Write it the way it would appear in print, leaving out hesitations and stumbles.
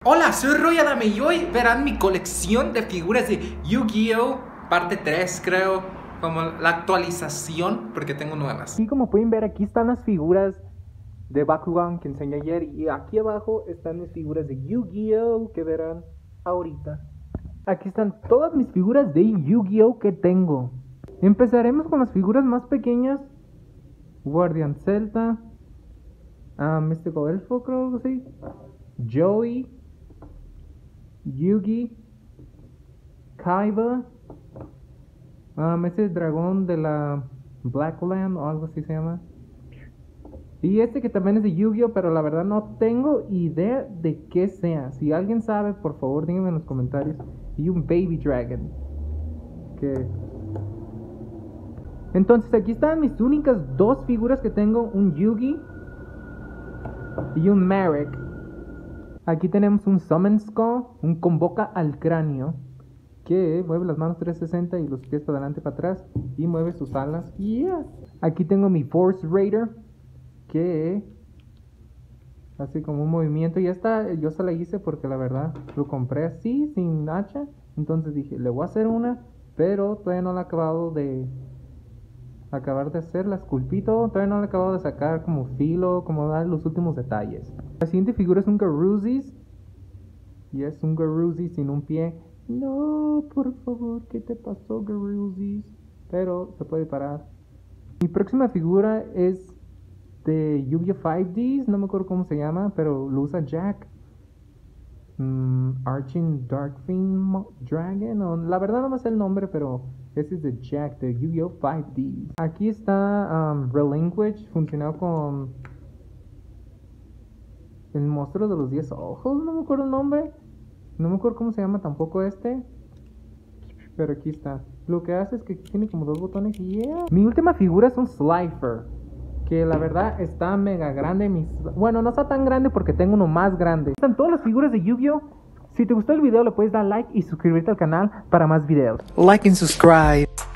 Hola, soy Roy Adame y hoy verán mi colección de figuras de Yu-Gi-Oh! Parte 3, creo, como la actualización, porque tengo nuevas. Y como pueden ver, aquí están las figuras de Bakugan que enseñé ayer, y aquí abajo están mis figuras de Yu-Gi-Oh! Que verán ahorita. Aquí están todas mis figuras de Yu-Gi-Oh! Que tengo. Empezaremos con las figuras más pequeñas. Guardian Celta, Místico Elfo, creo que sí, Joey, Yugi, Kaiba, ese dragón de la Blackland o algo así se llama. Y este que también es de Yu-Gi-Oh, pero la verdad no tengo idea de qué sea. Si alguien sabe, por favor díganme en los comentarios. Y un Baby Dragon. Entonces aquí están mis únicas dos figuras que tengo. Un Yugi y un Marek. Aquí tenemos un Summon Skull, un Convoca al Cráneo, que mueve las manos 360 y los pies para adelante y para atrás, y mueve sus alas. Yes. Aquí tengo mi Force Raider, que hace como un movimiento. Y esta yo se la hice porque la verdad lo compré así, sin hacha. Entonces dije, le voy a hacer una, pero todavía no la he acabado de hacer, la esculpí todo, todavía no le he acabado de sacar como filo, como dar los últimos detalles. La siguiente figura es un Garuzis, y es un Garuzis sin un pie. No, por favor, ¿qué te pasó, Garuzis? Pero se puede parar. Mi próxima figura es de Yu-Gi-Oh! 5Ds, no me acuerdo cómo se llama, pero lo usa Jack. Arching Darkfiend Dragon, la verdad no me sé el nombre, pero ese es de Jack, de Yu-Gi-Oh! 5D. Aquí está Relinquish, funcionado con el monstruo de los 10 ojos, no me acuerdo el nombre, no me acuerdo cómo se llama tampoco este, pero aquí está. Lo que hace es que tiene como dos botones y yeah. Mi última figura es un Slifer, que la verdad está mega grande. Bueno, no está tan grande porque tengo uno más grande. Están todas las figuras de Yu-Gi-Oh! Si te gustó el video le puedes dar like y suscribirte al canal para más videos. Like and subscribe.